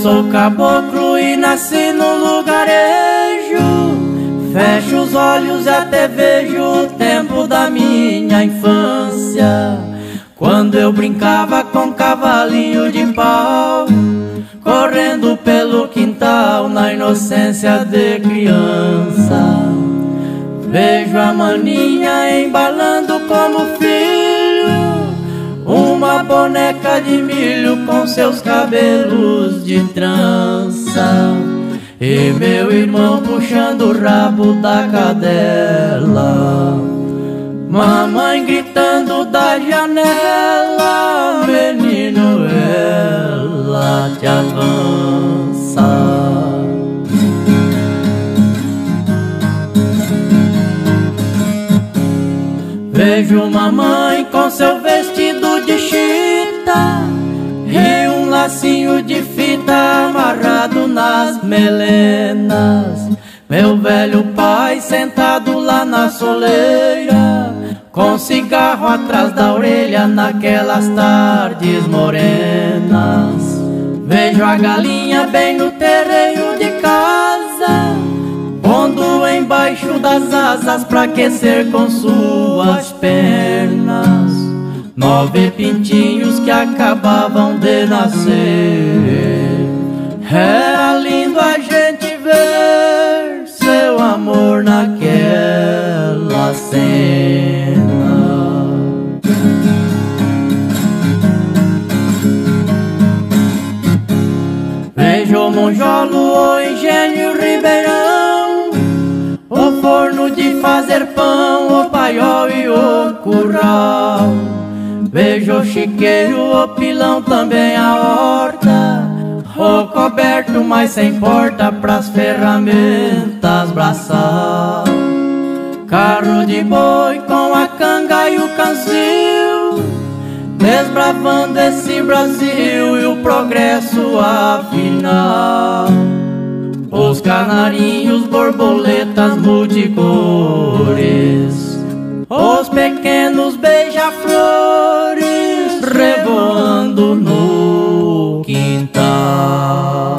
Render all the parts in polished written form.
sou caboclo e nasci no lugarejo. Fecho os olhos e até vejo o tempo da minha infância, quando eu brincava com cavalinho de pau, correndo pelo quintal na inocência de criança. Vejo a maninha embalando como filho uma boneca de milho com seus cabelos de trança, e meu irmão puxando o rabo da cadela, mamãe gritando da janela: menino, ela te avança. Vejo mamãe com seu vestido de chita e um lacinho de fita amarrado nas melenas. Meu velho pai sentado lá na soleira, com cigarro atrás da orelha naquelas tardes morenas. Vejo a galinha bem no terreiro de casa, pondo embaixo das asas pra aquecer com suas pernas 9 pintinhos que acabavam de nascer. Era lindo a gente ver seu amor naquela cena. Vejo o monjolo, o engenho ribeirão, o forno de fazer pão, o paiol e o curral. Vejo o chiqueiro, o pilão, também a horta, o coberto, mas sem porta pras ferramentas braçal. Carro de boi com a canga e o canzil, desbravando esse Brasil e o progresso afinal. Os canarinhos, borboletas multicores, os pequenos beija-flores revoando no quintal.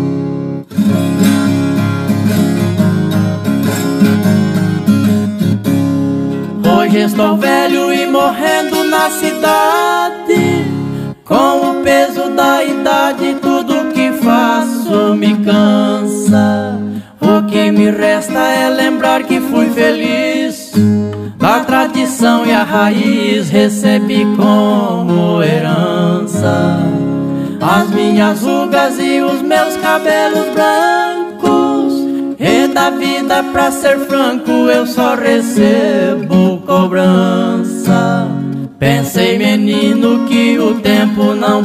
Hoje estou velho e morrendo na cidade, com o peso da idade tudo que faço me cansa. O que me resta é lembrar que fui feliz, a tradição e a raiz recebi como herança. As minhas rugas e os meus cabelos brancos, e da vida, pra ser franco, eu só recebo cobrança. Pensei, menino, que o tempo não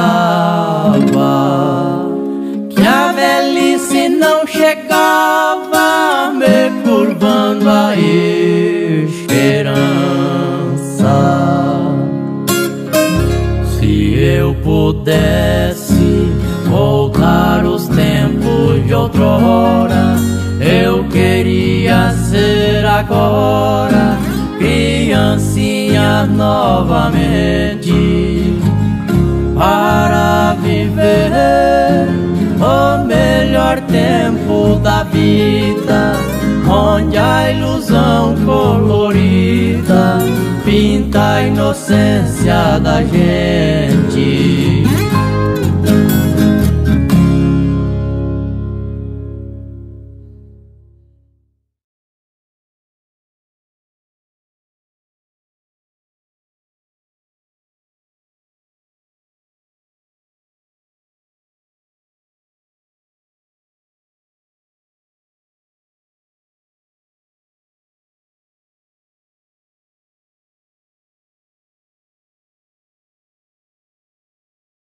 passava, que a velhice não chegava, me curvando a esperança. Se eu pudesse voltar os tempos de outrora, eu queria ser agora criancinha novamente, para viver o melhor tempo da vida, onde a ilusão colorida pinta a inocência da gente.